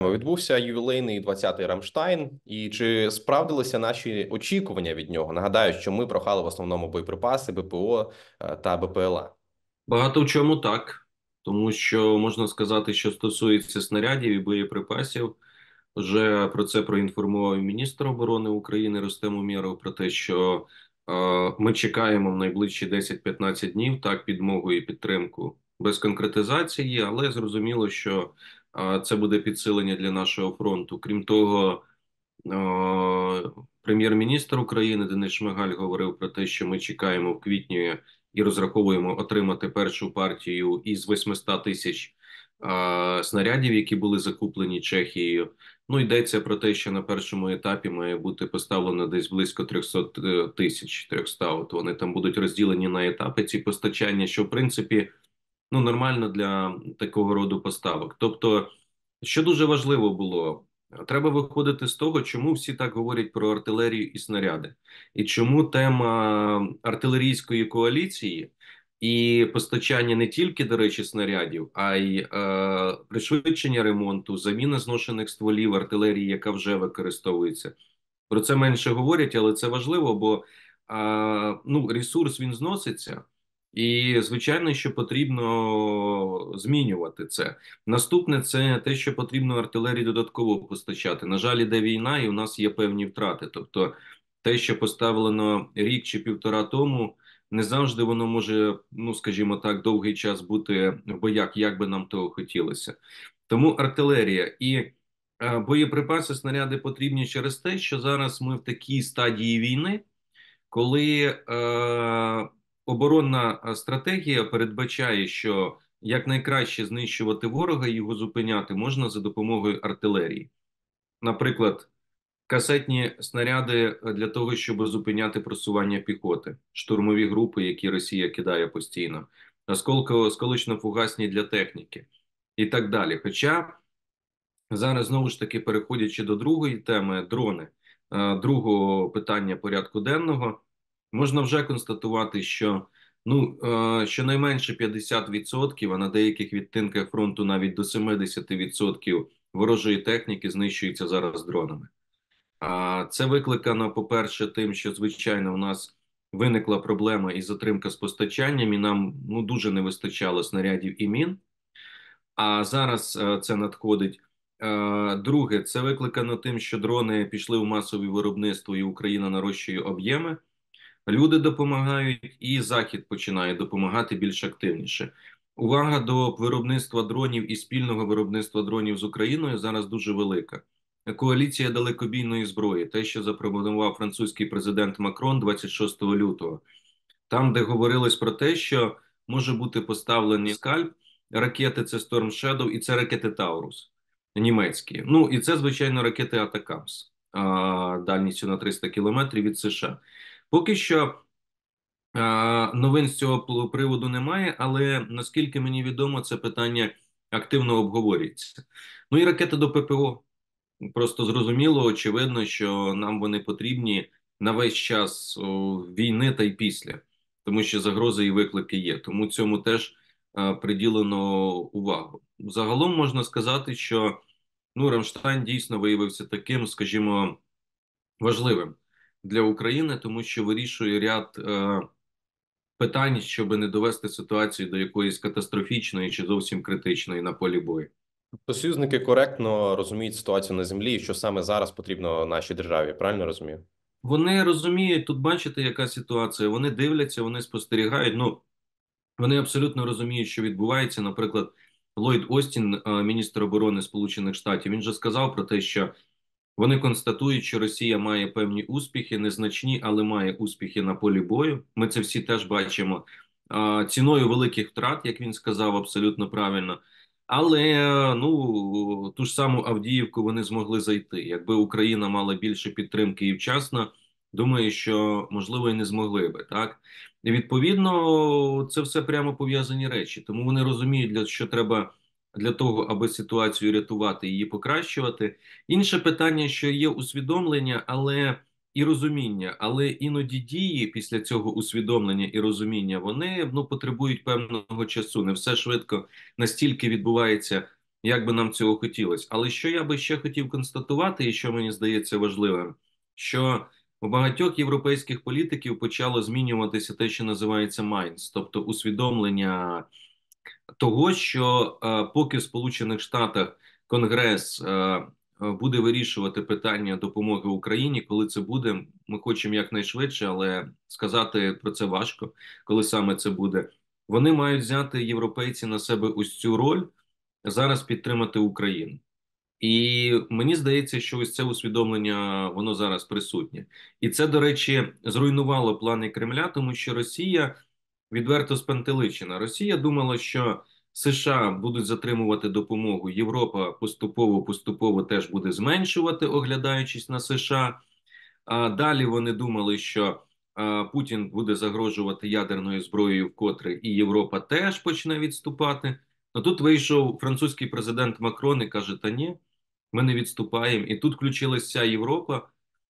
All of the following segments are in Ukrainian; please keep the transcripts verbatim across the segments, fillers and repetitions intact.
Відбувся ювілейний двадцятий Рамштайн, і чи справдилися наші очікування від нього? Нагадаю, що ми прохали в основному боєприпаси, БПО е, та БПЛА. Багато в чому так, тому що можна сказати, що стосується снарядів і боєприпасів, вже про це проінформував і міністр оборони України Рустем Умєров про те, що е, ми чекаємо в найближчі десять-п'ятнадцять днів так підмогу і підтримку без конкретизації, але зрозуміло, що е, це буде підсилення для нашого фронту. Крім того, Е, прем'єр-міністр України Денис Шмигаль говорив про те, що ми чекаємо в квітні і розраховуємо отримати першу партію із восьмисот тисяч е, снарядів, які були закуплені Чехією. Ну, йдеться про те, що на першому етапі має бути поставлено десь близько триста тисяч, триста. От вони там будуть розділені на етапи ці постачання, що в принципі ну нормально для такого роду поставок. Тобто, що дуже важливо було. Треба виходити з того, чому всі так говорять про артилерію і снаряди, і чому тема артилерійської коаліції і постачання не тільки, до речі, снарядів, а й е, пришвидшення ремонту, заміна зношених стволів артилерії, яка вже використовується. Про це менше говорять, але це важливо, бо е, ну, ресурс він зноситься. І, звичайно, що потрібно змінювати це. Наступне це те, що потрібно артилерії додатково постачати. На жаль, іде війна, і у нас є певні втрати. Тобто, те, що поставлено рік чи півтора тому, не завжди воно може, ну скажімо так, довгий час бути в боях, як би нам того хотілося. Тому артилерія і е, боєприпаси, снаряди потрібні через те, що зараз ми в такій стадії війни, коли е, оборонна стратегія передбачає, що якнайкраще знищувати ворога і його зупиняти можна за допомогою артилерії. Наприклад, касетні снаряди для того, щоб зупиняти просування піхоти, штурмові групи, які Росія кидає постійно, осколково осколочно-фугасні для техніки і так далі. Хоча зараз знову ж таки, переходячи до другої теми, дрони, е, другого питання порядку денного, можна вже констатувати, що ну е, щонайменше п'ятдесят відсотків, а на деяких відтинках фронту навіть до сімдесят відсотків ворожої техніки знищується зараз дронами. А це викликано, по-перше, тим, що звичайно у нас виникла проблема із затримка з постачанням, і нам ну дуже не вистачало снарядів і мін. А зараз е, це надходить. Е, Друге, це викликано тим, що дрони пішли в масове виробництво, і Україна нарощує об'єми. Люди допомагають, і Захід починає допомагати більш активніше. Увага до виробництва дронів і спільного виробництва дронів з Україною зараз дуже велика. Коаліція далекобійної зброї, те, що запропонував французький президент Макрон двадцять шостого лютого, там, де говорилось про те, що може бути поставлений скальп, ракети це Storm Shadow і це ракети Таурус німецькі. Ну і це, звичайно, ракети Атакамс дальністю на триста кілометрів від США. Поки що новин з цього приводу немає, але наскільки мені відомо, це питання активно обговорюється. Ну і ракети до ППО. Просто зрозуміло, очевидно, що нам вони потрібні на весь час о, війни та й після, тому що загрози і виклики є. Тому цьому теж е, приділено увагу. Загалом можна сказати, що ну, Рамштайн дійсно виявився таким, скажімо, важливим для України, тому що вирішує ряд е, питань, щоб не довести ситуацію до якоїсь катастрофічної чи зовсім критичної на полі бою. То союзники коректно розуміють ситуацію на землі, і що саме зараз потрібно нашій державі. Правильно розумію? Вони розуміють, тут бачите, яка ситуація. Вони дивляться, вони спостерігають. Ну, вони абсолютно розуміють, що відбувається. Наприклад, Ллойд Остін, е, міністр оборони Сполучених Штатів, він же сказав про те, що вони констатують, що Росія має певні успіхи, незначні, але має успіхи на полі бою. Ми це всі теж бачимо. Е, Ціною великих втрат, як він сказав, абсолютно правильно. Але е, ну ту ж саму Авдіївку вони змогли зайти. Якби Україна мала більше підтримки і вчасно, думаю, що можливо і не змогли би, так. І відповідно це все прямо пов'язані речі. Тому вони розуміють, для що треба для того, аби ситуацію рятувати і її покращувати. Інше питання, що є усвідомлення, але і розуміння, але іноді дії після цього усвідомлення і розуміння вони ну потребують певного часу. Не все швидко настільки відбувається як би нам цього хотілося. Але що я би ще хотів констатувати, і що мені здається важливим, що у багатьох європейських політиків почало змінюватися те, що називається майндс, тобто усвідомлення того, що е, поки в Сполучених Штатах Конгрес е, е, буде вирішувати питання допомоги Україні, коли це буде, ми хочемо якнайшвидше, але сказати про це важко, коли саме це буде. Вони мають взяти європейці на себе ось цю роль зараз підтримати Україну. І мені здається, що ось це усвідомлення воно зараз присутнє. І це, до речі, зруйнувало плани Кремля, тому що Росія відверто спантеличена. Росія думала, що США будуть затримувати допомогу, Європа поступово-поступово теж буде зменшувати, оглядаючись на США. А далі вони думали, що а, Путін буде загрожувати ядерною зброєю вкотре, і Європа теж почне відступати. Ну тут вийшов французький президент Макрон і каже: та ні, ми не відступаємо. І тут включилася вся Європа,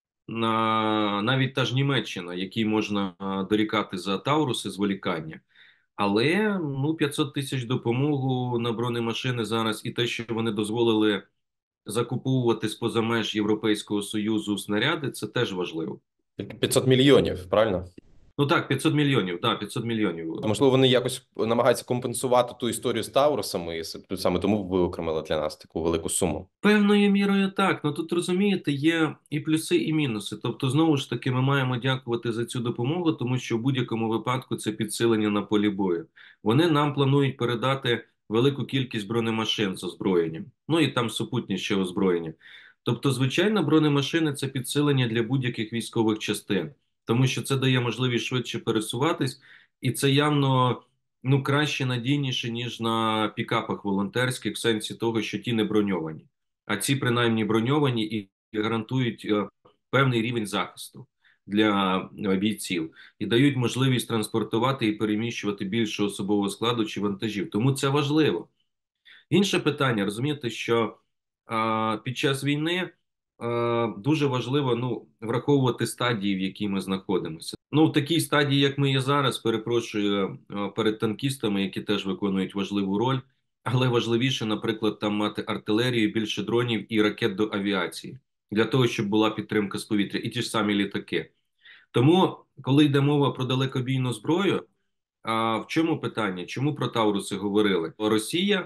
на навіть та ж Німеччина, якій можна а, дорікати за Тауруси зволікання. Але ну п'ятсот тисяч допомогу на бронемашини зараз, і те, що вони дозволили закуповувати з-поза меж Європейського Союзу снаряди, це теж важливо. п'ятсот мільйонів, правильно? Ну так, п'ятсот мільйонів, так, п'ятсот мільйонів. Можливо, вони якось намагаються компенсувати ту історію з Таурусами, і саме тому виокремили для нас таку велику суму. Певною мірою так. Ну тут розумієте, є і плюси, і мінуси. Тобто, знову ж таки, ми маємо дякувати за цю допомогу, тому що в будь-якому випадку це підсилення на полі бою. Вони нам планують передати велику кількість бронемашин з озброєнням, ну і там супутніше озброєння. Тобто, звичайно, бронемашини це підсилення для будь-яких військових частин, тому що це дає можливість швидше пересуватись, і це явно ну краще, надійніше, ніж на пікапах волонтерських, в сенсі того, що ті не броньовані. А ці принаймні броньовані і гарантують е, певний рівень захисту для е, бійців і дають можливість транспортувати і переміщувати більше особового складу чи вантажів. Тому це важливо. Інше питання, розумієте, що е, під час війни е, дуже важливо ну, враховувати стадії, в якій ми знаходимося. Ну, в такій стадії, як ми є зараз, перепрошую е, перед танкістами, які теж виконують важливу роль. Але важливіше, наприклад, там мати артилерію, більше дронів і ракет до авіації для того, щоб була підтримка з повітря, і ті ж самі літаки. Тому, коли йде мова про далекобійну зброю, а в чому питання? Чому про Тауруси говорили? Росія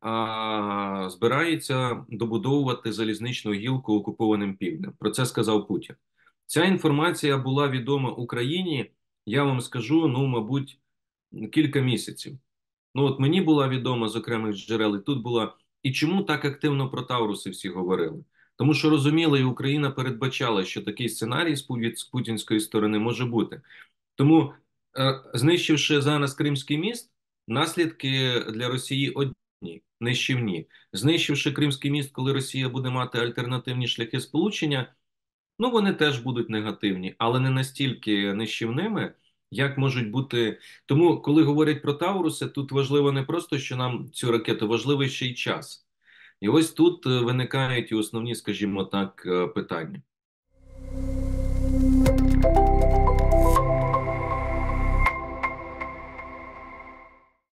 а, збирається добудовувати залізничну гілку окупованим півднем. Про це сказав Путін. Ця інформація була відома Україні, я вам скажу, ну, мабуть, кілька місяців. Ну, от мені була відома з окремих джерел, і тут була. І чому так активно про Тауруси всі говорили? Тому що розуміли, і Україна передбачала, що такий сценарій з путінської сторони може бути. Тому, е, знищивши зараз Кримський міст, наслідки для Росії одні, нищівні. Знищивши Кримський міст, коли Росія буде мати альтернативні шляхи сполучення, ну вони теж будуть негативні, але не настільки нищівними, як можуть бути. Тому, коли говорять про Тауруси, тут важливо не просто, що нам цю ракету, важливий ще й час. І ось тут е, виникають і основні, скажімо так, е, питання.